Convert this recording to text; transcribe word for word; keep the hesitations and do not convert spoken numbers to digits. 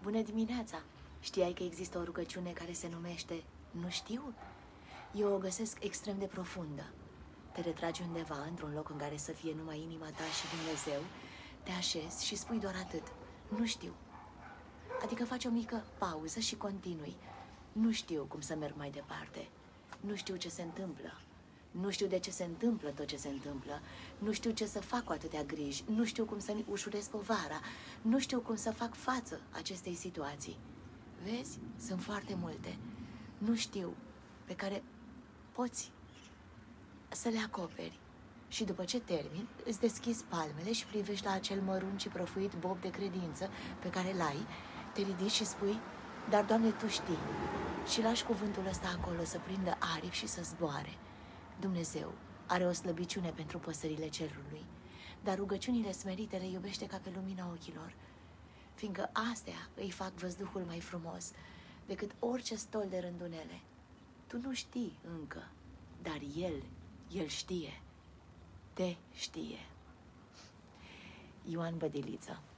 Bună dimineața! Știai că există o rugăciune care se numește Nu știu? Eu o găsesc extrem de profundă. Te retragi undeva, într-un loc în care să fie numai inima ta și Dumnezeu, te așezi și spui doar atât. Nu știu. Adică faci o mică pauză și continui. Nu știu cum să merg mai departe. Nu știu ce se întâmplă. Nu știu de ce se întâmplă tot ce se întâmplă. Nu știu ce să fac cu atâtea griji. Nu știu cum să-mi ușurez povara. Nu știu cum să fac față acestei situații. Vezi? Sunt foarte multe. Nu știu pe care poți să le acoperi. Și după ce termin, îți deschizi palmele și privești la acel mărunt și prăfuit bob de credință pe care l-ai, te ridici și spui, dar, Doamne, Tu știi. Și lași cuvântul ăsta acolo să prindă aripi și să zboare. Dumnezeu are o slăbiciune pentru păsările cerului, dar rugăciunile smerite le iubește ca pe lumina ochilor, fiindcă astea îi fac văzduhul mai frumos decât orice stol de rândunele. Tu nu știi încă, dar El, El știe, te știe. Ioan Bădiliță.